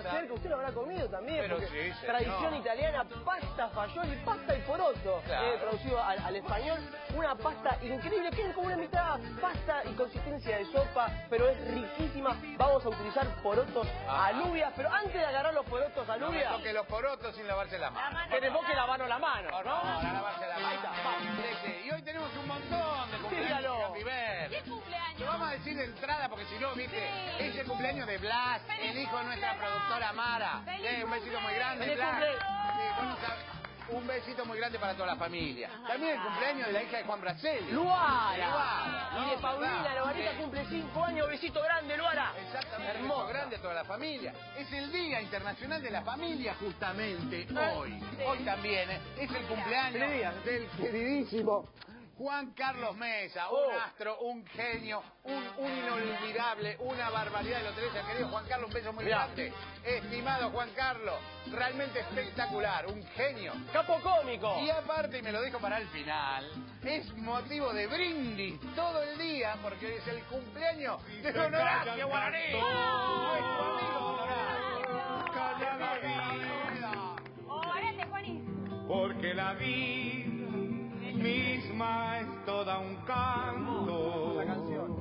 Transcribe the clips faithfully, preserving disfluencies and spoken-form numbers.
cerca, usted lo habrá comido también. Pero sí, tradición italiana, pasta fagioli, pasta y poroto, claro. eh, traducido al, al español. Una pasta increíble, que es como una mitad pasta y consistencia de sopa, pero es riquísima. Vamos a utilizar porotos alubias, pero antes de agarrar los porotos alubias... No me toque los porotos sin lavarse la mano. Tenemos que lavarnos la mano, ¿no? No, no, no lavarse la mano. Ahí está, vamos. Y hoy tenemos un montón de cumpleaños. ¿Qué cumpleaños? Lo vamos a decir de entrada porque si no, viste, sí. Es el cumpleaños de Blas, feliz el hijo de nuestra productora Mara. Eh, un besito muy grande, feliz Blas. Cumple. Sí, vamos a... Un besito muy grande para toda la familia. Ajá. También el cumpleaños de la hija de Juan Braceli. Luara. Luara. No, y de Paulina, Luarita sí. Cumple cinco años. Besito grande, Luara. Exactamente. Hermoso. Besito grande a toda la familia. Es el Día Internacional de la Familia justamente hoy. Sí. Hoy también ¿eh? Es el cumpleaños del queridísimo Juan Carlos Mesa, un oh. astro, un genio, un, un inolvidable, una barbaridad de lotería. Querido Juan Carlos, un beso muy Mirá. grande. Estimado Juan Carlos, realmente espectacular, un genio. Capo cómico. Y aparte, y me lo dejo para el final, es motivo de brindis todo el día, porque es el cumpleaños de Honoracio Guaraní. Nuestro amigo Honoracio. Calla la vida. Órale, Juanín. Porque la vida misma es toda un canto. La canción.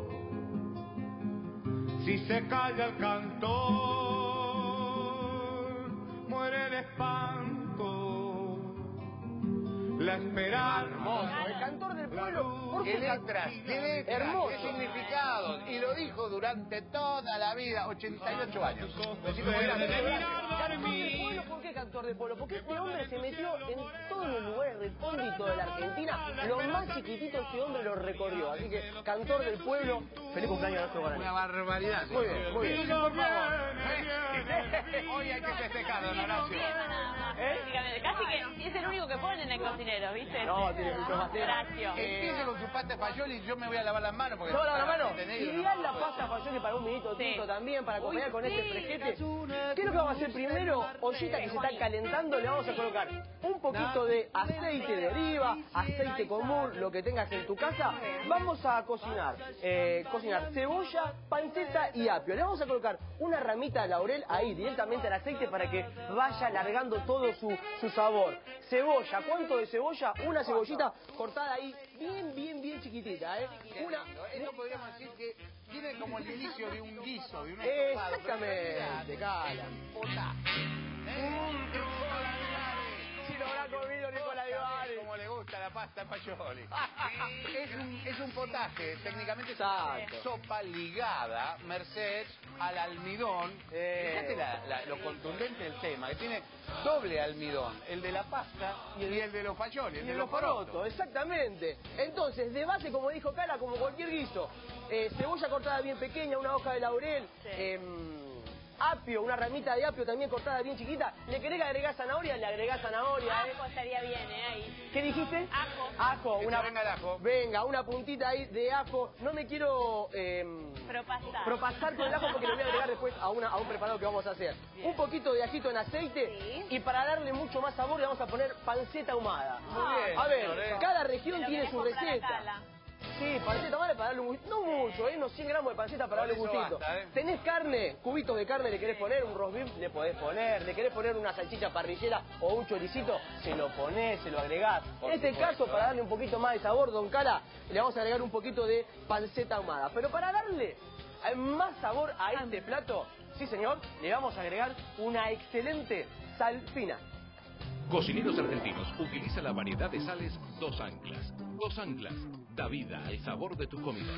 Si se calla el cantor, muere el espanto, la esperanza. Hermoso, el cantor del pueblo. ¿Por qué letras? ¿Qué letras? Hermoso. ¿Qué significados? Y lo dijo durante toda la vida, ochenta y ocho años. Besito muy grande. ¿Por qué cantor del pueblo? Porque este hombre se metió en todos los lugares recónditos de la Argentina. Lo más chiquitito este hombre lo recorrió. Así que, cantor del pueblo, feliz cumpleaños a nuestro Guaraní. Una barbaridad. Muy bien, muy bien. Por favor. Hoy hay que festejar, don Horacio. ¿Eh? Casi que es el único que pone en el cocinero, ¿viste? No, tiene mucho más tiempo. Horacio. Empiece con su pasta fagioli y yo me voy a lavar las manos. ¿Se va a lavar las manos? Ideal la pasta fagioli para un vinito tinto también, para acompañar con este fresquete. ¿Qué es lo que vamos a hacer primero? Ollita que se está calentando, le vamos a colocar un poquito de aceite de oliva, aceite común, lo que tengas en tu casa. Vamos a cocinar, eh, cocinar cebolla, panceta y apio. Le vamos a colocar una ramita de laurel ahí directamente al aceite para que vaya alargando todo su, su sabor. Cebolla, ¿cuánto de cebolla? Una cebollita cortada ahí bien, bien, bien chiquitita, ¿eh? Una... Esto podríamos decir que tiene como el inicio de un guiso, de un estofado. Exactamente, Cala. Si lo habrá comido Nicolás Vivari. Como le gusta la pasta fagioli. es, un, es un potaje, técnicamente es una sopa ligada, merced al almidón. Eh. Fíjate la, la, lo contundente del tema, que tiene doble almidón, el de la pasta y el, y el de los fagioli, el y de, de los porotos. porotos. Exactamente. Entonces, de base, como dijo Cala, como cualquier guiso, eh, cebolla cortada bien pequeña, una hoja de laurel, sí. eh, apio, una ramita de apio también cortada bien chiquita. ¿Le querés agregar zanahoria? Le agregás zanahoria. Ajo eh. estaría bien, ¿eh? Ahí. ¿Qué dijiste? Ajo. Ajo. Que una... venga el ajo. Venga, una puntita ahí de ajo. No me quiero... Eh... Propasar. Propasar con el ajo porque lo voy a agregar después a, una, a un preparado que vamos a hacer. Bien. Un poquito de ajito en aceite. Sí. Y para darle mucho más sabor le vamos a poner panceta ahumada. Muy bien. A ver, señor, cada región tiene su receta. Sí, panceta ahumada para darle un gustito. No mucho, ¿eh? Unos cien gramos de panceta para darle un gustito. Basta, ¿eh? ¿Tenés carne? Cubitos de carne le querés poner, un roast beef le podés poner. ¿Le querés poner una salchicha parrillera o un choricito? Se lo ponés, se lo agregás. Por en este supuesto. caso, para darle un poquito más de sabor, don Cala, le vamos a agregar un poquito de panceta ahumada. Pero para darle más sabor a este plato, sí señor, le vamos a agregar una excelente sal fina. Cocineros Argentinos utiliza la variedad de sales Dos Anclas. Dos Anclas da vida al sabor de tus comidas.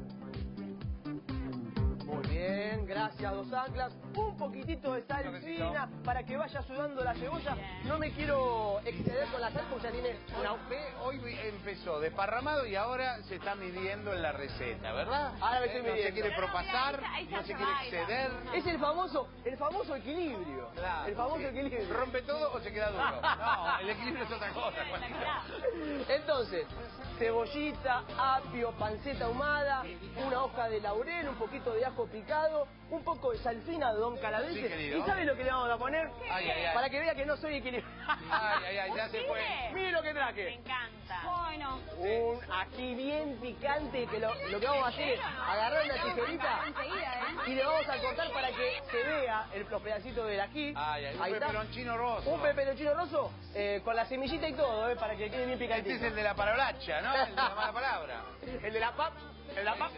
Muy bien, gracias Dos Anclas. Un poquitito de sal fina para que vaya sudando la cebolla. No me quiero exceder con la sal porque ya tiene una... Hoy empezó desparramado y ahora se está midiendo en la receta, ¿verdad? Ahora me estoy midiendo. No se quiere propasar, no se quiere exceder. Es el famoso, el famoso equilibrio. Claro, el famoso sí. equilibrio. ¿Rompe todo o se queda duro? No, el equilibrio es otra cosa. Entonces, cebollita, apio, panceta ahumada, una hoja de laurel, un poquito de ajo picado. morado, un poco de salfina de Don Calabrese. Sí, ¿Y sabe lo que le vamos a poner? Ay, ay, ay. Para que vea que no soy equilibrado. Ay, ay, ay, ya se fue. Mire lo que Me traje. encanta. Bueno. Un ají bien picante que lo, lo que vamos a hacer es agarrar una tijerita y le vamos a cortar para que se vea el, los pedacitos del ají. Ay, ay, un Ahí está. peperoncino roso. Un peperoncino roso eh, con la semillita y todo, eh, para que quede bien picantito. Este es el de la parolacha, ¿no? El de la mala palabra. El de la pap, el de la pap.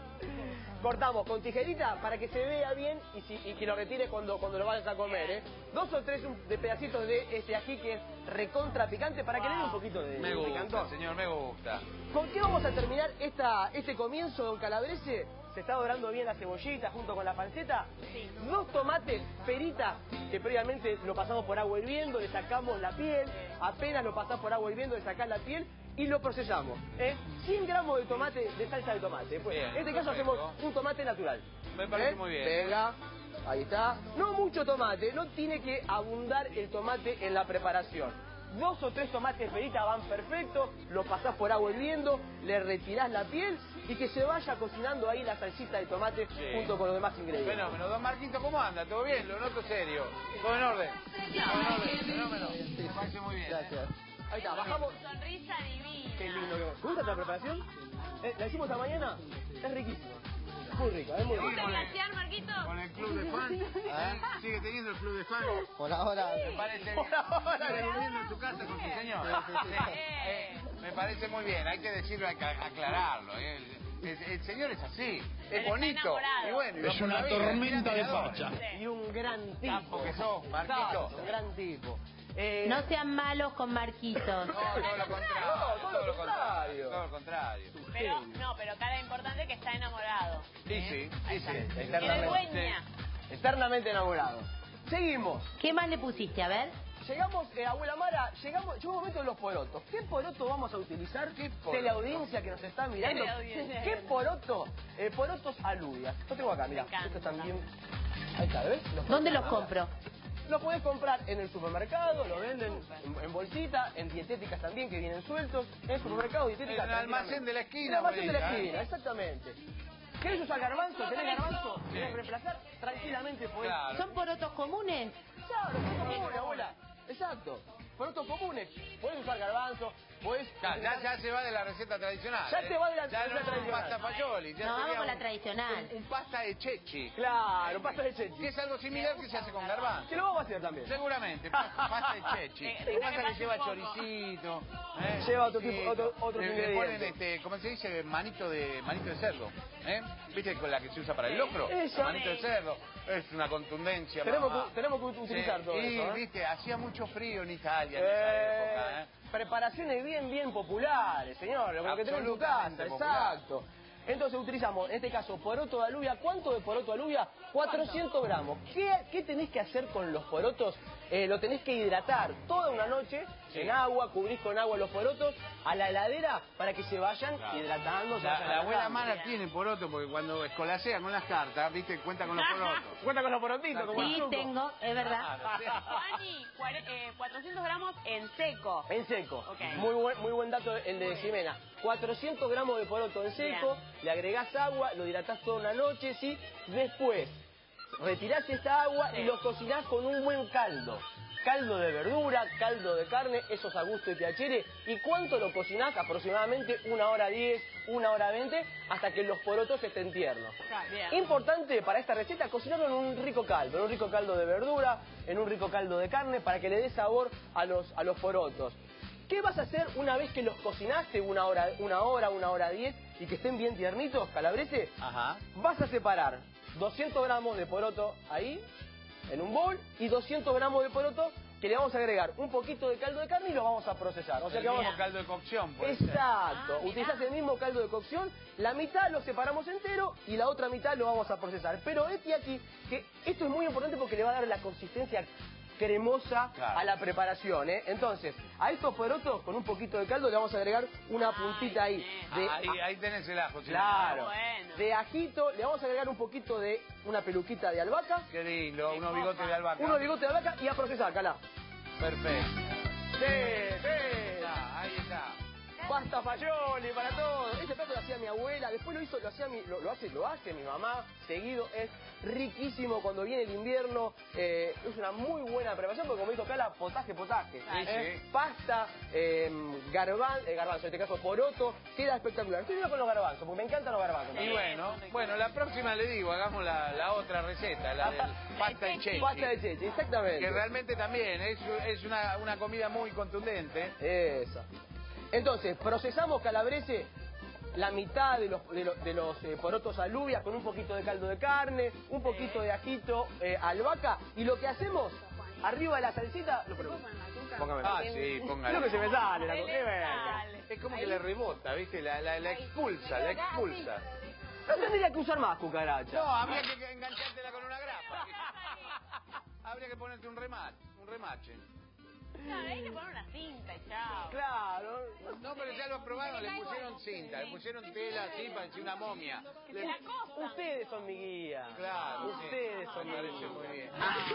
Cortamos con tijerita para que se vea bien y, si, y que lo retires cuando, cuando lo vayas a comer, ¿eh? Dos o tres un- de pedacitos de este ají que es recontra picante para que le dé un poquito de, Me de gusta, picantón. señor, me gusta. ¿Con qué vamos a terminar esta, este comienzo, Don Calabrese? Se está dorando bien la cebollita junto con la panceta. Sí. Dos tomates peritas que previamente lo pasamos por agua hirviendo, le sacamos la piel, apenas lo pasás por agua hirviendo, le sacás la piel y lo procesamos. ¿eh? cien gramos de tomate, de salsa de tomate. Pues, Bien, en este caso perfecto. hacemos un tomate natural. Me parece ¿eh? muy bien. Venga, ahí está. No mucho tomate, no tiene que abundar el tomate en la preparación. Dos o tres tomates peritas van perfectos, lo pasás por agua hirviendo, le retirás la piel y que se vaya cocinando ahí la salsita de tomate Sí. junto con los demás ingredientes. Fenómeno. Don Marquito, ¿cómo anda? ¿Todo bien? Lo noto serio. ¿Todo en orden? ¿Todo en orden? Fenómeno. Me parece muy bien. Gracias. Ahí está, bajamos. Sonrisa divina. Qué lindo que... ¿Te gusta la preparación? ¿Eh? ¿La hicimos esta mañana? Es riquísimo. Muy rica, es muy ¿Te gusta rica. glasear, Marquito? Con el club de fans. ¿eh? ¿Sigue teniendo el club de fans? Por ahora... Me parece bien. Por ahora. ¿Sigue viviendo en su casa con su señor? Sí, sí, sí. Sí. Eh, me parece muy bien. Hay que decirlo, hay que aclararlo. ¿eh? El, el- el señor es así. Él Es está bonito. enamorado. Y bueno, y va Es por una la vida, tormenta de admirador. facha. Sí. Y un gran tipo. Capo que sos, Marquito. Exacto, un gran tipo. Eh, No sean malos con Marquitos. No, todo lo contrario. No, todo lo contrario. Todo lo contrario. Pero, no, pero cara importante que está enamorado. Sí, ¿eh? sí, Ahí sí, está. sí, Tiene eternamente. dueña. Eternamente enamorado. Seguimos. ¿Qué más le pusiste? A ver. Llegamos, eh, abuela Mara, llegamos, llegó un momento de los porotos. ¿Qué poroto vamos a utilizar? ¿Qué poroto? Teleaudiencia que nos está mirando. Teleaudiencia. ¿Qué poroto? Eh, porotos alubias. Lo tengo acá, mira. Me encanta. Estos también. Ahí está, ¿ves? Los ¿Dónde los porotos compro? Los podés comprar en el supermercado, lo venden en, en bolsita, en dietéticas también que vienen sueltos, en supermercados, dietéticas. En el almacén de la esquina, En el almacén de la por ahí, esquina, ¿eh? exactamente. ¿Querés usar garbanzo? ¿Tenés garbanzo? ¿Querés reemplazar? Tranquilamente podés. Claro. ¿Son porotos comunes? Claro, porotos comunes, abuela. Exacto. Porotos comunes. Podés usar garbanzo, podés... Ya, ya, ya se va de la receta tradicional. Ya ¿eh? se va de la ya receta no es un tradicional. pasta fajoli. Ya No, vamos sería con la un- tradicional. Un, un pasta de chechi. Claro, pasta de chechi. Que es algo similar que se hace con garbanzo. Que lo vamos a hacer también. Seguramente, pa- pasta de chechi. Eh, Lo que pasa es que pase lleva un poco. choricito. ¿eh? Lleva otro tipo- Choricito. otro- otros Le- Le ponen, ingredientes. este, ¿cómo se dice? Manito de manito de cerdo. ¿eh? ¿Viste con la que se usa para el locro? Esa. Manito de cerdo. Es una contundencia. Tenemos mamá. que, tenemos que utilizar Sí, todo y, eso, ¿eh? viste, hacía mucho frío en Italia en esa Eh, época, ¿eh? Preparaciones bien, bien populares, señor, lo que tenés en tu casa, Absolutamente popular. exacto. Entonces utilizamos, en este caso, poroto de alubia. ¿Cuánto de poroto de alubia? cuatrocientos gramos. ¿Qué, qué tenés que hacer con los porotos? Eh, lo tenés que hidratar toda una noche Sí. en agua, cubrís con agua los porotos a la heladera para que se vayan Claro. hidratando. se La, vayan la abuela relajando. Mara tiene poroto porque cuando escolasea con las cartas, viste, cuenta con los porotos. Cuenta con los porotitos, como el Sí, truco. tengo, es verdad. Claro, sí. Juani, cuare- eh, cuatrocientos gramos en seco. En seco. Ok. Muy buen, muy buen dato el de Ximena. cuatrocientos gramos de poroto en seco, Bien. le agregás agua, lo hidratás toda una noche, ¿sí? Después, retirás esta agua y lo cocinás con un buen caldo. Caldo de verdura, caldo de carne, eso es a gusto de piacere. ¿Y cuánto lo cocinás? Aproximadamente una hora diez, una hora veinte, hasta que los porotos estén tiernos. Bien. Importante para esta receta cocinarlo en un rico caldo, en un rico caldo de verdura, en un rico caldo de carne, para que le dé sabor a los, a los porotos. ¿Qué vas a hacer una vez que los cocinaste una hora, una hora, una hora diez y que estén bien tiernitos, Calabrese? Ajá. Vas a separar doscientos gramos de poroto ahí, en un bol, y doscientos gramos de poroto que le vamos a agregar un poquito de caldo de carne y lo vamos a procesar. O sea El que vamos mismo caldo de cocción, puede ser. Exacto, Ah, mirá. utilizás el mismo caldo de cocción, la mitad lo separamos entero y la otra mitad lo vamos a procesar. Pero este aquí, que esto es muy importante porque le va a dar la consistencia cremosa Claro. a la preparación, ¿eh? Entonces, a estos porotos con un poquito de caldo le vamos a agregar una puntita ahí. De, Ahí, ahí tenés el ajo, sí. Claro, Bueno. de ajito, le vamos a agregar un poquito de una peluquita de albahaca, Qué lindo, unos bigotes de albahaca. unos bigotes de albahaca y a procesar, Calá. Perfecto. Sí, sí. Ahí está, ahí está. Pasta fagioli para todos. Este plato lo hacía mi abuela, después lo hizo, lo hacía mi, lo, lo hace, lo hace mi mamá seguido. Es riquísimo cuando viene el invierno. Eh, es una muy buena preparación porque como dijo Cala, potaje, potaje. Sí, Eh, sí. Pasta, eh, garban, eh, garbanzo, en este caso poroto, queda espectacular. Estoy viendo con los garbanzos, porque me encantan los garbanzos. Y también. bueno, bueno, la próxima le digo, hagamos la, la otra receta, la del pasta de chechi. Pasta de chechi, exactamente. Que realmente también es, es una, una comida muy contundente. Esa. Entonces, procesamos calabrese la mitad de los, de los, de los eh, porotos alubias con un poquito de caldo de carne, un poquito de ajito, eh, albahaca, y lo que hacemos, arriba de la salsita, lo ponemos. Póngame. Ah, sí, póngale. Es lo que se me sale, la Se le cogé, sale. Es como que le rebota, ¿viste? La, la, la expulsa, la expulsa. No tendría que usar más cucaracha. No, habría que enganchártela con una grapa. Habría que ponerte un remate, un remache. Claro, ahí le ponen una cinta y chao. Claro. No, pero ya lo probaron, le pusieron cinta, le pusieron tela así, parecía una momia. Le- La costa. Ustedes son mi guía. Claro, sí. Ustedes son Me mi parece guía. muy bien.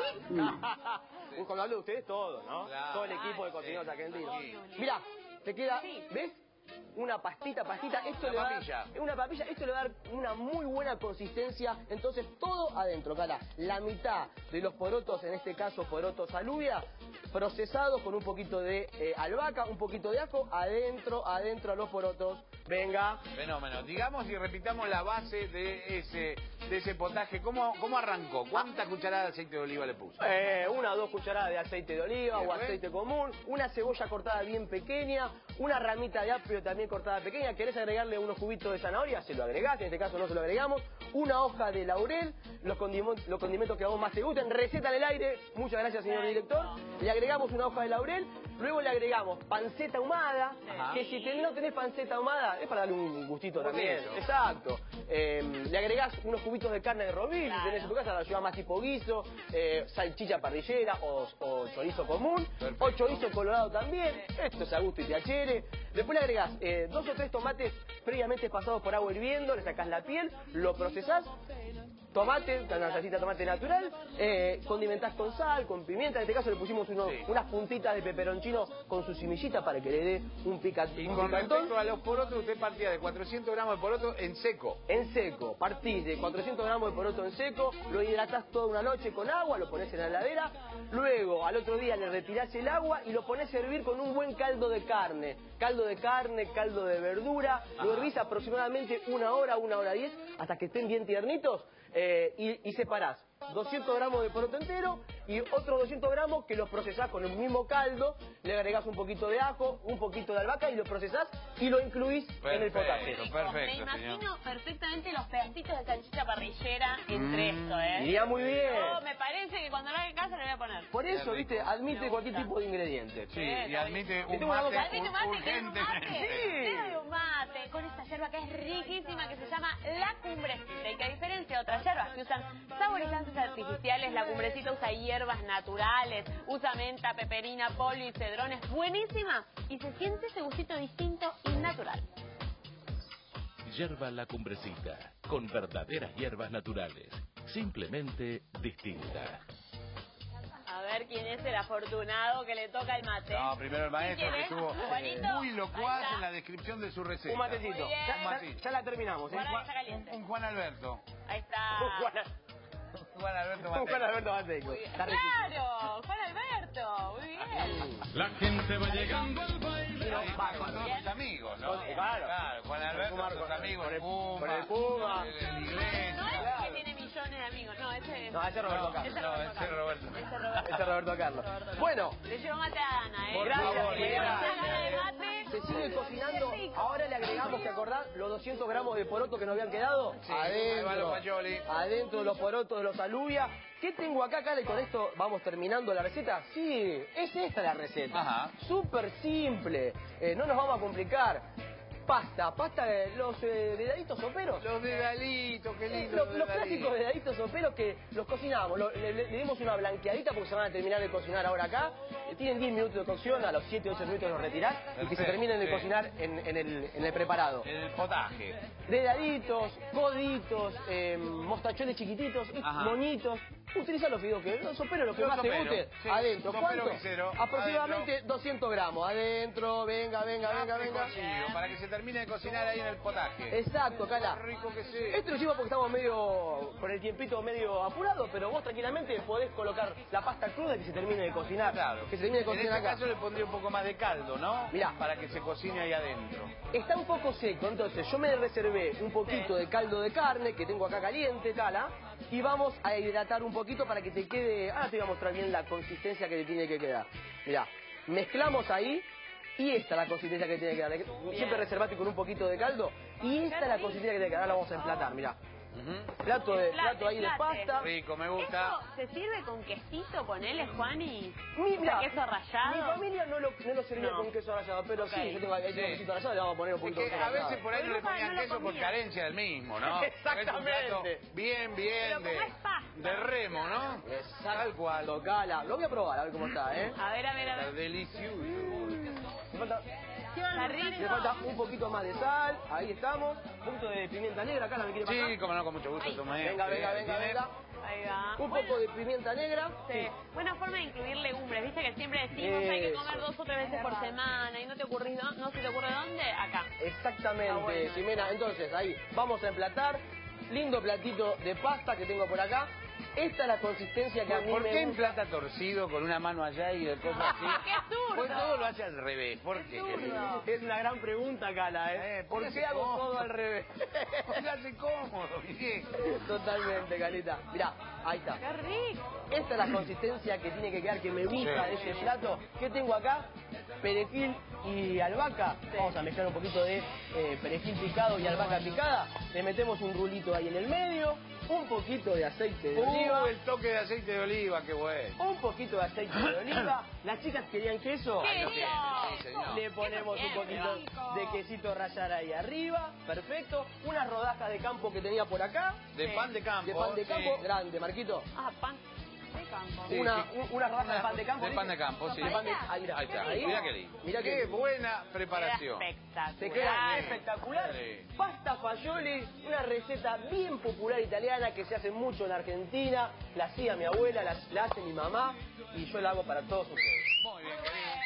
Uy, cuando hablo de ustedes, todo, ¿no? Claro. Todo el equipo de Sí. cocineros argentinos. Sí. Mirá, te queda, ¿ves? Una pastita, pastita, esto Una le va a dar- papilla. una papilla, esto le va a dar una muy buena consistencia, entonces todo adentro, Cala, la mitad de los porotos, en este caso porotos alubia, procesados con un poquito de eh, albahaca, un poquito de ajo, adentro, adentro a los porotos, venga. Fenómeno. Digamos y repitamos la base de ese, de ese potaje. ¿Cómo, cómo arrancó? ¿Cuántas cucharadas de aceite de oliva le puso? Eh, una o dos cucharadas de aceite de oliva Bien, o ¿ves? aceite común, una cebolla cortada bien pequeña, una ramita de apio también cortada pequeña. ¿Querés agregarle unos cubitos de zanahoria? Se lo agregás, en este caso no se lo agregamos. Una hoja de laurel, los condimentos, los condimentos que a vos más te gusten. Receta en el aire, muchas gracias señor director. Le agregamos una hoja de laurel, luego le agregamos panceta ahumada, Ajá. que si ten- no tenés panceta ahumada, es para darle un gustito Un también. poquito. Exacto. Eh, le agregás unos cubitos de carne de robil, si tenés en tu casa, la lleva más tipo guiso, eh, salchicha parrillera o, o chorizo común, Perfecto. o chorizo colorado también, esto es a gusto y te achere. Después le agregás eh, dos o tres tomates previamente pasados por agua hirviendo, le sacás la piel, lo procesás, tomate, una salsita de tomate natural, eh, condimentás con sal, con pimienta, en este caso le pusimos unos- Sí. unas puntitas de peperoncino con su semillita para que le dé un, pica, Y un con picantón. respecto a los porotos, usted partía de cuatrocientos gramos de poroto en seco. En seco, partís de cuatrocientos gramos de poroto en seco, lo hidratás toda una noche con agua, lo pones en la heladera, luego al otro día le retirás el agua y lo pones a hervir con un buen caldo de carne. Caldo de carne, caldo de verdura, lo hervís aproximadamente una hora, una hora diez, hasta que estén bien tiernitos, eh, y, y separás doscientos gramos de poroto entero y otros doscientos gramos que los procesás con el mismo caldo, le agregás un poquito de ajo, un poquito de albahaca y lo procesás y lo incluís en el potaje. Perfecto, perfecto, Me señor. imagino perfectamente los pedacitos de salchicha parrillera entre Mm. esto, ¿eh? Iría muy bien. No, me parece que cuando lo haga en casa le voy a poner. Por eso, Qué viste, rico. admite Me cualquier gusta. tipo de ingrediente. Sí, y admite Y un tengo una mate boca- Admite un ur- mate, ¿querés un mate? urgentemente. Sí. Le doy un mate con esta yerba que es riquísima, que se llama la cumbrecita y que a diferencia de otras yerbas que usan saborizantes artificiales, la cumbrecita usa hierbas naturales, usa menta, peperina, polio y cedrón, es buenísima y se siente ese gustito distinto y natural. Yerba La Cumbrecita, con verdaderas hierbas naturales, simplemente distinta. A ver quién es el afortunado que le toca el mate. No, primero el maestro ¿Quién que es? estuvo Juanito. muy Ahí locuaz está. en la descripción de su receta. Un matecito. Muy bien. Ya, Un ya- matito. ya la terminamos, ¿eh? Guarda que Juan- está caliente. un, un Juan Alberto. Ahí está. Juan, Juan Alberto Juan Mateo. Alberto Mateco. Muy bien. Está riquísimo. Claro, Juan Alberto. Muy bien. La gente va llegando al baile. Ahí va con todos sus amigos, ¿no? Con- claro. Juan Alberto con sus amigos, con el- el Puma, con el Puma. el, el No inglés. es que tiene millones de amigos, no, ese es. No, ese es Roberto Carlos. Ese es No, Roberto ese es Carlos. Roberto. Ese es Roberto Ese es Roberto Carlos. Bueno, Le llevo mate a Ana, ¿eh? Por Gracias, favor, señora. Esa gana de mate. se sigue cocinando. Qué rico. Ahora le agregamos, ¿te acordás? Los doscientos gramos de poroto que nos habían quedado. Sí, ahí van los adentro. fagioli. Adentro de los porotos de los alubias. ¿Qué tengo acá, Cale? Con esto vamos terminando la receta. Sí, es esta la receta. Ajá. Súper simple. Eh, no nos vamos a complicar. Pasta, pasta de los eh, dedaditos soperos. Los dedalitos, qué lindo. Los, los clásicos dedaditos soperos que los cocinamos, lo- le, le- le dimos una blanqueadita porque se van a terminar de cocinar ahora acá. Eh, Tienen diez minutos de cocción, a los siete o ocho minutos los retirás y que se Perfecto, terminen de sí. cocinar en, en el, en el preparado. En el potaje. Dedaditos, coditos, eh, mostachones chiquititos, y Ajá. moñitos. Utiliza los fideos que los soperos, los que Los más te soperos, guste, sí. adentro. Sopero ¿Cuánto? visero, Aproximadamente adentro. doscientos gramos. Adentro, venga, venga, venga, venga. Cocido, para que se termine de cocinar ahí en el potaje. Exacto, Cala. Qué rico que sí. Este lo hicimos porque estamos medio, con el tiempito medio apurado, pero vos tranquilamente podés colocar la pasta cruda y que se termine de cocinar. Claro. Que se termine de En cocinar este acá. caso le pondría un poco más de caldo, ¿no? Mirá. Para que se cocine ahí adentro. Está un poco seco, entonces yo me reservé un poquito de caldo de carne que tengo acá caliente, Cala, y vamos a hidratar un poquito para que te quede... Ahora te voy a mostrar bien la consistencia que te tiene que quedar. Mirá, mezclamos ahí y esta es la consistencia que tiene que quedar. Siempre reservate con un poquito de caldo y esta es la consistencia que tiene que quedar. Ahora la vamos a emplatar, mirá. Ujú. Plato, de, Emplate, plato ahí de emplate. pasta. Rico, me gusta. ¿Esto se sirve con quesito, ponele, Juani? Mi, mirá, queso rallado. mi familia no lo, no lo servía No. con queso rallado, pero Ok. sí, yo tengo ahí Sí. un quesito rallado, le vamos a poner un Es poquito de que queso a veces rallado. por ahí no le Nunca- ponían no lo queso por comía. carencia del mismo, ¿no? Exactamente. Es un plato bien, bien Pero de, como es pasta. de remo, ¿no? Exacto. Tal cual. Tocala. Lo voy a probar, a ver cómo está, ¿eh? A ver, a ver, a Está ver. delicioso. Me falta, Está rico. me falta un poquito más de sal, ahí estamos. Un poquito de pimienta negra, acá la me quiere pasar. Sí, como no, con mucho gusto. Ay. Tomé. Venga, venga, venga, ¿Tiene? venga. Ahí va. Un Bueno, poco de pimienta negra. sí. Buena forma de incluir legumbres, viste que siempre decimos hay que Eso. comer dos o tres veces por semana y no te ocurrís, dó- no se te ocurre dónde, acá. Exactamente, Ah, bueno. Ximena. Entonces, ahí, vamos a emplatar. Lindo platito de pasta que tengo por acá. Esta es la consistencia que a ¿Por, mí por me qué en gusta. plata torcido con una mano allá y de cosas así? ¡Qué zurdo! Pues todo lo hace al revés. ¿Por qué? zurdo. Es una gran pregunta, Cala, ¿eh? Eh, ¿Por qué póngase hago cómodo. todo al revés? Póngase cómodo, viejo. Totalmente, Calita. Mirá, ahí está. ¡Qué rico! Esta es la consistencia que tiene que quedar, que me gusta de Sí. este plato. ¿Qué tengo acá? Perejil y albahaca. Vamos a mezclar un poquito de eh, perejil picado y albahaca picada. Le metemos un rulito ahí en el medio. Un poquito de aceite de oliva. Uh, el toque de aceite de oliva, qué bueno. Un poquito de aceite de oliva. Las chicas querían queso. ¡Qué lo tiene, rico! sí, señor. Le ponemos un poquito de quesito rallar ahí arriba. Perfecto. Unas rodajas de campo que tenía por acá. De Sí. pan de campo. De pan de sí. campo. Grande, Marquito. Ah, pan de campo. Sí, una, sí. un- una rodaja de pan de campo. De pan de campo, sí. De pan de- ahí, mirá. Ahí está, Ahí. mirá qué lindo. Mirá qué qué- buena preparación. Queda espectacular. Te queda espectacular. Sí. Pasta fagioli, una receta bien popular italiana que se hace mucho en Argentina. La hacía mi abuela, la, la hace mi mamá y yo la hago para todos ustedes. Muy bien, querido.